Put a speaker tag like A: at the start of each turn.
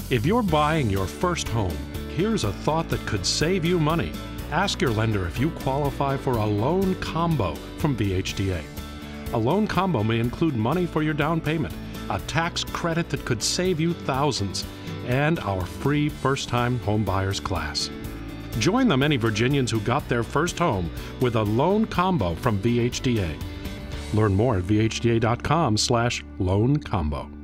A: If you're buying your first home, here's a thought that could save you money. Ask your lender if you qualify for a loan combo from VHDA. A loan combo may include money for your down payment, a tax credit that could save you thousands, and our free first-time home buyers class. Join the many Virginians who got their first home with a loan combo from VHDA. Learn more at vhda.com/loan combo.